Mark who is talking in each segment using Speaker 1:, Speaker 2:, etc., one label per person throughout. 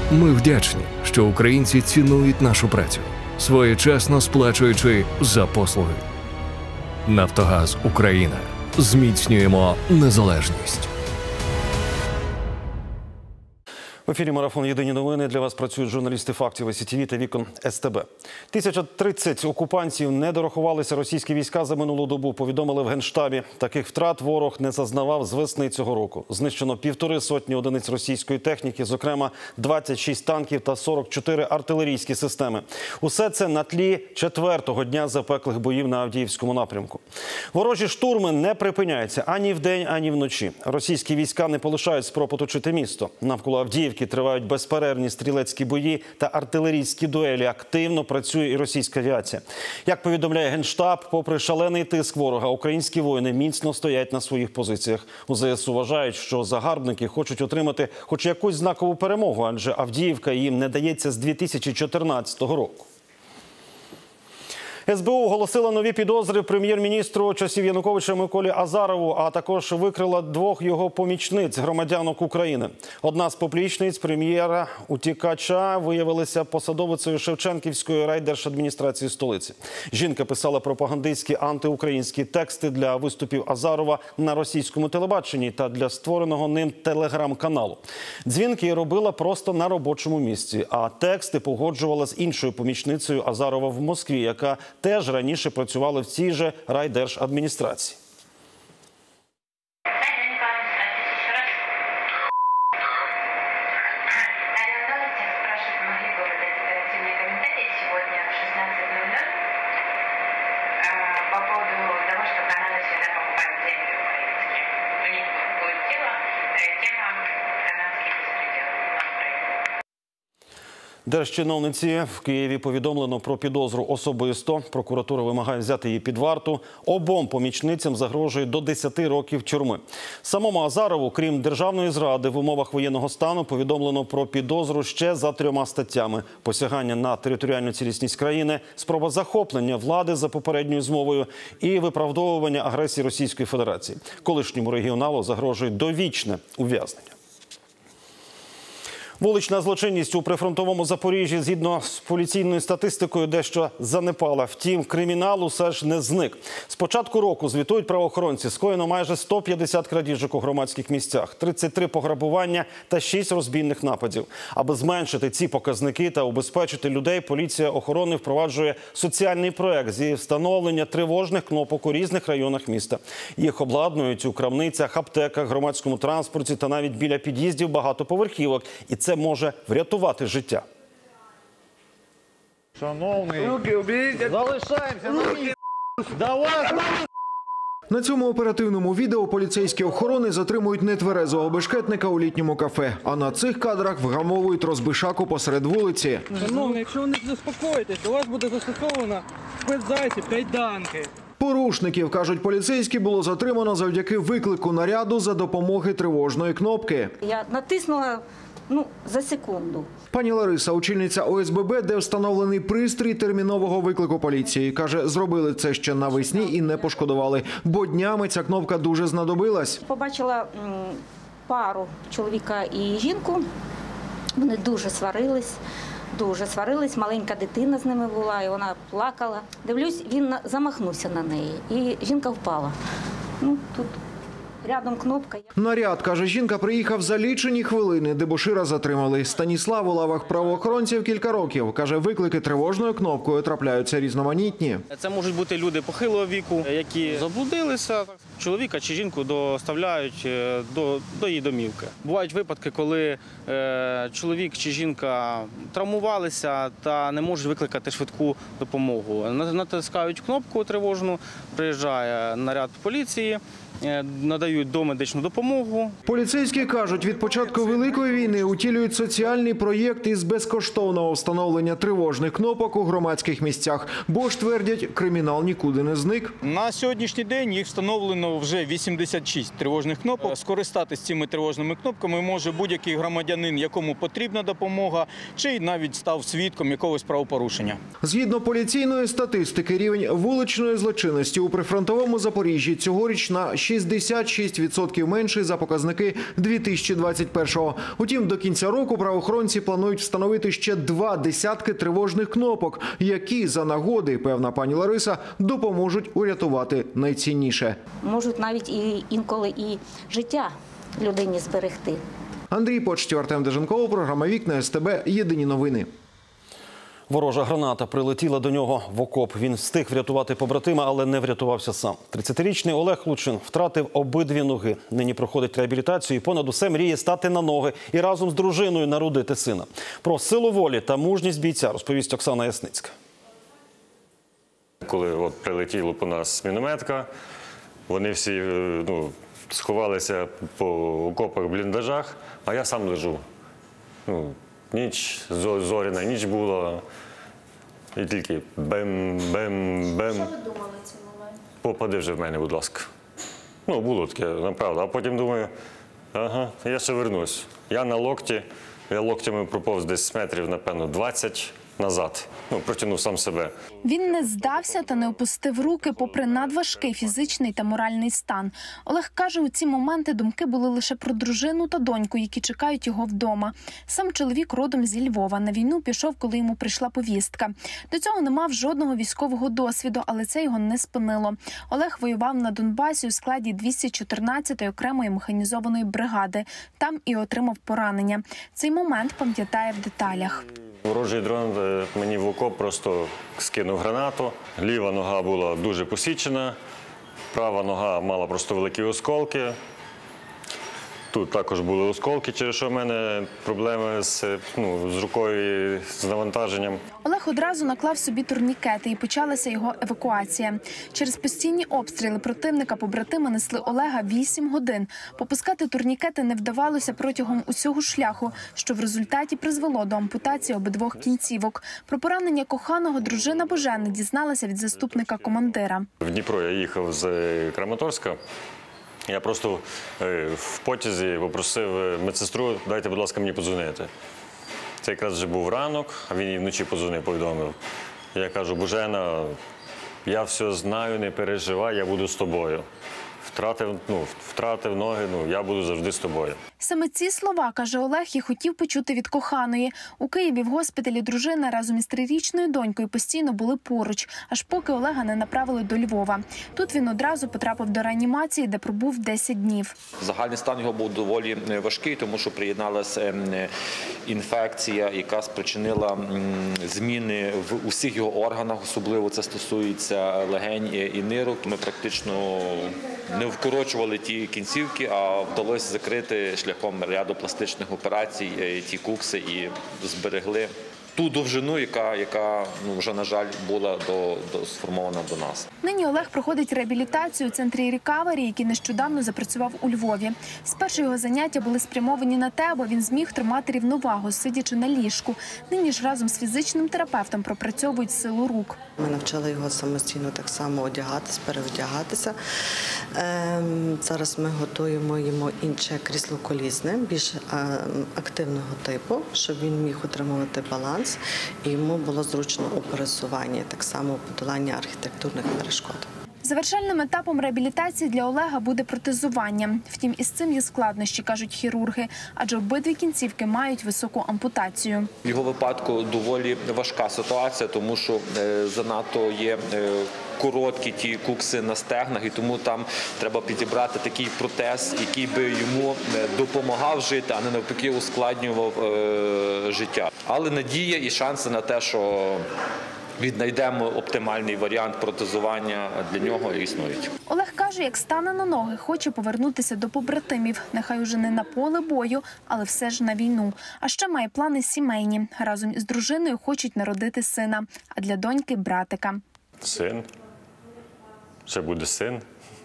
Speaker 1: Ми вдячні, що українці цінують нашу працю, своєчасно сплачуючи за послуги. Нафтогаз Україна. Зміцнюємо незалежність.
Speaker 2: В ефірі «Марафон. Єдині новини». Для вас працюють журналісти фактів СІТВ та вікон СТБ. 1030 окупантів не дорахувалися російські війська за минулу добу, повідомили в Генштабі. Таких втрат ворог не зазнавав з весни цього року. Знищено 150 одиниць російської техніки, зокрема 26 танків та 44 артилерійські системи. Усе це на тлі 4-го дня запеклих боїв на Авдіївському напрямку. Ворожі штурми не припиняються ані вдень, ані вночі. Російські війська не полишають спроб оточити місто. Навколо Авдіївки тривають безперервні стрілецькі бої та артилерійські дуелі. Активно працює і російська авіація. Як повідомляє Генштаб, попри шалений тиск ворога, українські воїни міцно стоять на своїх позиціях. У ЗСУ вважають, що загарбники хочуть отримати хоч якусь знакову перемогу, адже Авдіївка їм не дається з 2014 року. СБУ оголосила нові підозри прем'єр-міністру часів Януковича Миколі Азарову, а також викрила 2 його помічниць, громадянок України. Одна з поплічниць прем'єра-утікача виявилася посадовицею Шевченківської райдержадміністрації столиці. Жінка писала пропагандистські антиукраїнські тексти для виступів Азарова на російському телебаченні та для створеного ним телеграм-каналу. Дзвінки робила просто на робочому місці, а тексти погоджувала з іншою помічницею Азарова в Москві, яка теж раніше працювали в цій же райдержадміністрації. Держчиновниці в Києві повідомлено про підозру особисто. Прокуратура вимагає взяти її під варту. Обом помічницям загрожує до 10 років тюрми. Самому Азарову, крім державної зради в умовах воєнного стану, повідомлено про підозру ще за 3 статтями: посягання на територіальну цілісність країни, спроба захоплення влади за попередньою змовою і виправдовування агресії Російської Федерації. Колишньому регіоналу загрожує довічне ув'язнення. Вулична злочинність у прифронтовому Запоріжжі, згідно з поліційною статистикою, дещо занепала. Втім, кримінал усе ж не зник. З початку року, звітують правоохоронці, скоєно майже 150 крадіжок у громадських місцях, 33 пограбування та 6 розбійних нападів. Аби зменшити ці показники та убезпечити людей, поліція охорони впроваджує соціальний проект зі встановлення тривожних кнопок у різних районах міста. Їх обладнують у крамницях, аптеках, громадському транспорті та навіть біля під'їздів багатоповерхівок. І це може врятувати життя.
Speaker 3: Шановний, руки уберіть, залишаємося на місці. Давай!
Speaker 4: На цьому оперативному відео поліцейські охорони затримують нетверезого бешкетника у літньому кафе. А на цих кадрах вгамовують розбишаку посеред вулиці.
Speaker 5: Шановний, якщо ви не заспокоїтесь, до вас буде застосовано спецзасіб кайданки.
Speaker 4: Порушників, кажуть поліцейські, було затримано завдяки виклику наряду за допомоги тривожної кнопки.
Speaker 6: Я натиснула за секунду.
Speaker 4: Пані Лариса, очільниця ОСББ, де встановлений пристрій термінового виклику поліції. Каже, зробили це ще навесні і не пошкодували, бо днями ця кнопка дуже знадобилась.
Speaker 6: Побачила пару, чоловіка і жінку. Вони дуже сварились. Маленька дитина з ними була, і вона плакала. Дивлюсь, він замахнувся на неї, і жінка впала. Тут рядом кнопка.
Speaker 4: Наряд, каже жінка, приїхав за лічені хвилини. Дебошира затримали. Станіслав у лавах правоохоронців кілька років. Каже, виклики тривожною кнопкою трапляються різноманітні.
Speaker 7: Це можуть бути люди похилого віку, які заблудилися. Чоловіка чи жінку доставляють до її домівки. Бувають випадки, коли чоловік чи жінка травмувалися та не можуть викликати швидку допомогу. Натискають кнопку тривожну, приїжджає наряд поліції, надають домедичну допомогу.
Speaker 4: Поліцейські кажуть, від початку Великої війни утілюють соціальний проєкт із безкоштовного встановлення тривожних кнопок у громадських місцях. Бо ж, твердять, кримінал нікуди не зник.
Speaker 8: На сьогоднішній день їх встановлено вже 86 тривожних кнопок. Скористатись цими тривожними кнопками може будь-який громадянин, якому потрібна допомога, чи навіть став свідком якогось правопорушення.
Speaker 4: Згідно поліційної статистики, рівень вуличної злочинності у прифронтовому Запоріжжі цьогоріч на 66% менший за показники 2021-го. Утім, до кінця року правоохоронці планують встановити ще 2 десятки тривожних кнопок, які за нагоди, певна пані Лариса, допоможуть урятувати найцінніше.
Speaker 6: Можуть навіть інколи і життя людині зберегти.
Speaker 4: Андрій Почтів, Артем Деженков, програма «Вікна», СТБ, єдині новини.
Speaker 2: Ворожа граната прилетіла до нього в окоп. Він встиг врятувати побратима, але не врятувався сам. 30-річний Олег Лучин втратив обидві ноги. Нині проходить реабілітацію і понад усе мріє стати на ноги і разом з дружиною народити сина. Про силу волі та мужність бійця розповість Оксана Ясницька.
Speaker 9: Коли прилетіла по нас мінометка, вони всі сховалися по окопах, бліндажах, а я сам лежу. Ніч, зоряна ніч була, і тільки бем-бем-бем.
Speaker 10: Що ви думали в цей момент?
Speaker 9: Попади вже в мене, будь ласка. Було таке, направду. А потім думаю, ага, я ще вернусь. Я на локті, я локтями проповз десь метрів, напевно, 20 назад. Протягнув сам себе.
Speaker 10: Він не здався та не опустив руки, попри надважкий фізичний та моральний стан. Олег каже, у ці моменти думки були лише про дружину та доньку, які чекають його вдома. Сам чоловік родом зі Львова. На війну пішов, коли йому прийшла повістка. До цього не мав жодного військового досвіду, але це його не спинило. Олег воював на Донбасі у складі 214-ї окремої механізованої бригади. Там і отримав поранення. Цей момент пам'ятає в деталях.
Speaker 9: Ворожий дрон мені в окоп просто скинув гранату. Ліва нога була дуже посічена, права нога мала просто великі осколки. Тут також були осколки, через що в мене проблеми з рукою, з навантаженням.
Speaker 10: Олег одразу наклав собі турнікети і почалася його евакуація. Через постійні обстріли противника побратими несли Олега 8 годин. Попускати турнікети не вдавалося протягом усього шляху, що в результаті призвело до ампутації обидвох кінцівок. Про поранення коханого дружина Божени дізналася від заступника командира.
Speaker 9: В Дніпро я їхав з Краматорська. Я просто в потязі попросив медсестру, дайте, будь ласка, мені подзвонити. Це якраз вже був ранок, а він їй вночі подзвонив, повідомив. Я кажу, Божена, я все знаю, не переживай, я буду з тобою. Втратив ноги, я буду завжди з тобою.
Speaker 10: Саме ці слова, каже Олег, і хотів почути від коханої. У Києві в госпіталі дружина разом із 3-річною донькою постійно були поруч, аж поки Олега не направили до Львова. Тут він одразу потрапив до реанімації, де пробув 10 днів.
Speaker 11: Загальний стан його був доволі важкий, тому що приєдналася інфекція, яка спричинила зміни в усіх його органах, особливо це стосується легень і нирок. Ми практично не вкорочували ті кінцівки, а вдалося закрити шляхом ряду пластичних операцій ті кукси і зберегли ту довжину, яка вже, на жаль, була сформована до нас.
Speaker 10: Нині Олег проходить реабілітацію у центрі «Рікавері», який нещодавно запрацював у Львові. Спершу його заняття були спрямовані на те, аби він зміг тримати рівновагу, сидячи на ліжку. Нині ж разом з фізичним терапевтом пропрацьовують силу рук.
Speaker 12: Ми навчили його самостійно так само одягатись, переодягатися. Зараз ми готуємо йому інше крісло колісне, більш активного типу, щоб він міг утримувати баланс і йому було зручно у пересуванні, так само подолання архітектурних перешкод.
Speaker 10: Завершальним етапом реабілітації для Олега буде протезування. Втім, із цим є складнощі, кажуть хірурги, адже обидві кінцівки мають високу ампутацію.
Speaker 11: В його випадку доволі важка ситуація, тому що занадто є короткі ті кукси на стегнах, і тому там треба підібрати такий протез, який би йому допомагав жити, а не навпаки ускладнював життя. Але надія і шанси на те, що віднайдемо оптимальний варіант протезування для нього існують.
Speaker 10: Олег каже, як стане на ноги, хоче повернутися до побратимів. Нехай уже не на поле бою, але все ж на війну. А ще має плани сімейні. Разом із дружиною хочуть народити сина, а для доньки – братика.
Speaker 9: Син. Ще буде син.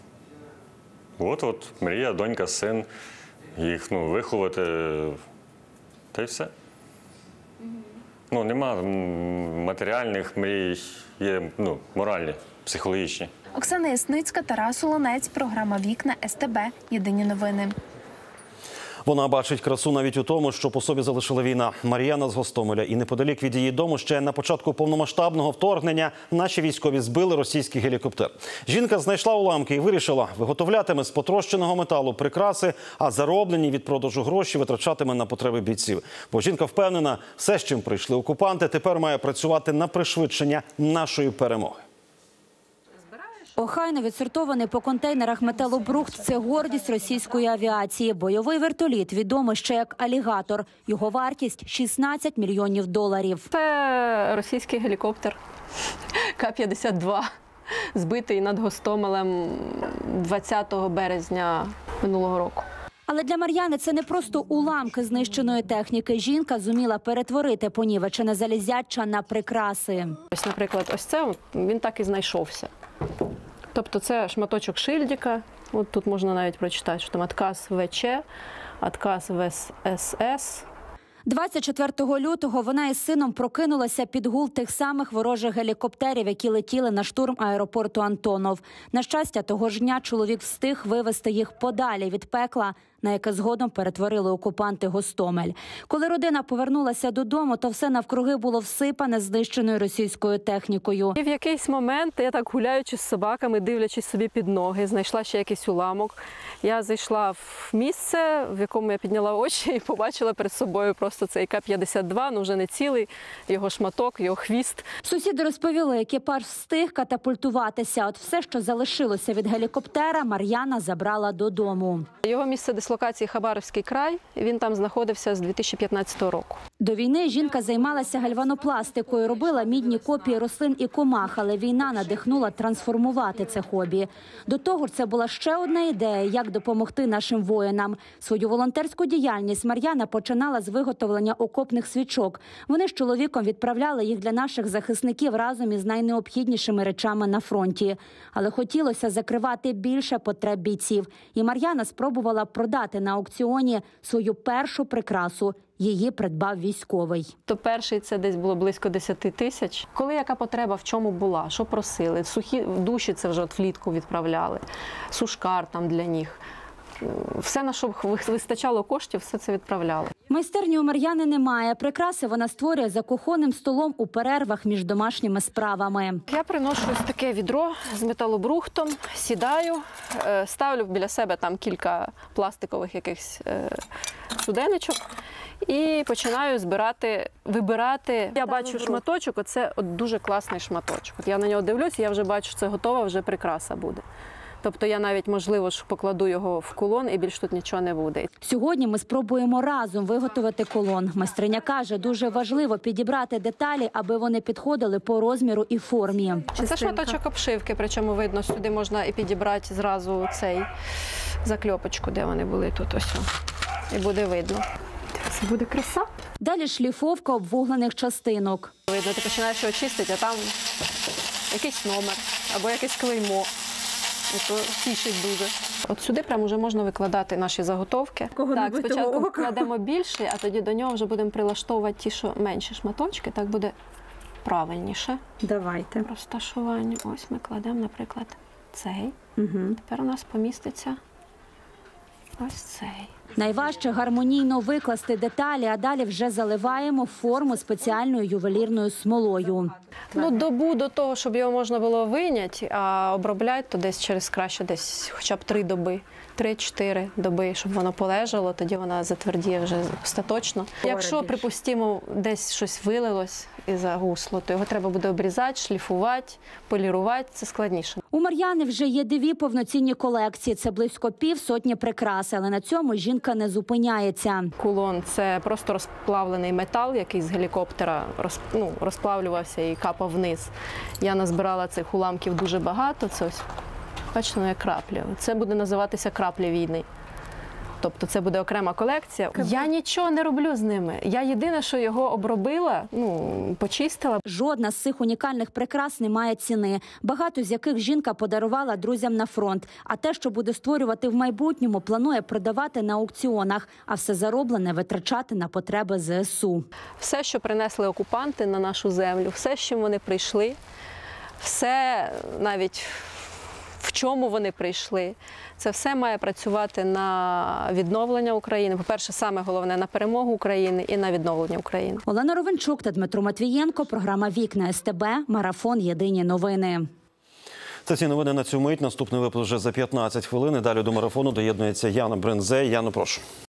Speaker 9: От мрія, донька, син. Їх виховати, та й все. Нема матеріальних мрій, є моральні, психологічні.
Speaker 10: Оксана Ясницька, Тарас Олонець, програма «Вікна», СТБ, єдині новини.
Speaker 2: Вона бачить красу навіть у тому, що по собі залишила війна. Мар'яна з Гостомеля. І неподалік від її дому ще на початку повномасштабного вторгнення наші військові збили російський гелікоптер. Жінка знайшла уламки і вирішила, виготовлятиме з потрощеного металу прикраси, а зароблені від продажу гроші витрачатиме на потреби бійців. Бо жінка впевнена, все, з чим прийшли окупанти, тепер має працювати на пришвидшення нашої перемоги.
Speaker 13: Охайно відсортований по контейнерах металобрухт – це гордість російської авіації. Бойовий вертоліт відомий ще як «Алігатор». Його вартість – $16 мільйонів.
Speaker 14: Це російський гелікоптер К-52, збитий над Гостомелем 20 березня минулого року.
Speaker 13: Але для Мар'яни це не просто уламки знищеної техніки. Жінка зуміла перетворити понівечене залізяча на прикраси.
Speaker 14: Ось, наприклад, ось це, він так і знайшовся. Тобто це шматочок шильдика, от тут можна навіть прочитати, що там «Отказ ВЧ», «Отказ ВСС».
Speaker 13: 24 лютого вона із сином прокинулася під гул тих самих ворожих гелікоптерів, які летіли на штурм аеропорту Антонов. На щастя, того ж дня чоловік встиг вивезти їх подалі від пекла, на яке згодом перетворили окупанти Гостомель. Коли родина повернулася додому, то все навкруги було всипане знищеною російською технікою.
Speaker 14: І в якийсь момент я так гуляючи з собаками, дивлячись собі під ноги, знайшла ще якийсь уламок. Я зайшла в місце, в якому я підняла очі і побачила перед собою просто цей К-52, ну вже не цілий, його шматок, його хвіст.
Speaker 13: Сусіди розповіли, екіпаж встиг катапультуватися. От все, що залишилося від гелікоптера, Мар'яна забрала додому.
Speaker 14: Його місце дислокації Хабаровський край, він там знаходився з 2015 року.
Speaker 13: До війни жінка займалася гальванопластикою, робила мідні копії рослин і комах, але війна надихнула трансформувати це хобі. До того ж, це була ще одна ідея, як допомогти нашим воїнам. Свою волонтерську діяльність Мар'яна починала з виготовлення окопних свічок. Вони з чоловіком відправляли їх для наших захисників разом із найнеобхіднішими речами на фронті. Але хотілося закривати більше потреб бійців. І Мар'яна спробувала продати на аукціоні свою першу прикрасу. Її придбав військовий.
Speaker 14: То перший це десь було близько 10 тисяч. Коли яка потреба, в чому була, що просили. Сухі душі це вже от влітку відправляли, сушкар там для них. Все, на що вистачало коштів, все це відправляли.
Speaker 13: Майстерні у Мар'яни немає. Прикраси вона створює за кухонним столом у перервах між домашніми справами.
Speaker 14: Я приношу ось таке відро з металобрухтом, сідаю, ставлю біля себе там кілька пластикових якихось суденечок і починаю вибирати. Я бачу шматочок, оце от дуже класний шматочок. От я на нього дивлюся, я вже бачу, що це готова вже прикраса буде. Тобто я навіть, можливо, покладу його в кулон і більш тут нічого не буде.
Speaker 13: Сьогодні ми спробуємо разом виготовити кулон. Майстриня каже, дуже важливо підібрати деталі, аби вони підходили по розміру і формі.
Speaker 14: Це шматочок обшивки, причому видно, сюди можна і підібрати зразу цей закльопочку, де вони були тут ось. І буде видно. Це буде краса.
Speaker 13: Далі шліфовка обвуглених частинок.
Speaker 14: Видно, ти починаєш його чистити, а там якийсь номер або якесь клеймо. І то тішить дуже. От сюди прямо вже можна викладати наші заготовки. Так, спочатку кладемо більше, а тоді до нього вже будемо прилаштовувати ті, що менші шматочки. Так буде правильніше.
Speaker 13: Давайте.
Speaker 14: Розташування. Ось ми кладемо, наприклад, цей. Тепер у нас поміститься ось цей.
Speaker 13: Найважче гармонійно викласти деталі, а далі вже заливаємо форму спеціальною ювелірною смолою.
Speaker 14: Ну, добу до того, щоб його можна було вийняти, а обробляти, то десь через краще десь хоча б 3 доби. 3-4 доби, щоб воно полежало, тоді вона затвердіє вже остаточно. Якщо, припустимо, десь щось вилилось і загусло, то його треба буде обрізати, шліфувати, полірувати, це складніше.
Speaker 13: У Мар'яни вже є 2 повноцінні колекції, це близько півсотні прикрас, але на цьому жінка не зупиняється.
Speaker 14: Кулон – це просто розплавлений метал, який з гелікоптера розплавлювався і капав вниз. Я назбирала цих уламків дуже багато, це ось. Бачите, як краплі. Це буде називатися «Краплі війни». Тобто це буде окрема колекція. Я нічого не роблю з ними. Я єдине, що його обробила, почистила.
Speaker 13: Жодна з цих унікальних прикрас не має ціни, багато з яких жінка подарувала друзям на фронт. А те, що буде створювати в майбутньому, планує продавати на аукціонах, а все зароблене витрачати на потреби ЗСУ.
Speaker 14: Все, що принесли окупанти на нашу землю, все, з чим вони прийшли, все навіть в чому вони прийшли. Це все має працювати на відновлення України. По-перше, саме головне – на перемогу України і на відновлення України.
Speaker 13: Олена Ровенчук та Дмитро Матвієнко. Програма «Вікна СТБ». Марафон «Єдині новини».
Speaker 2: Це всі новини на цю мить. Наступний випуск вже за 15 хвилин. Далі до марафону доєднується Яна Брензе. Яно, прошу.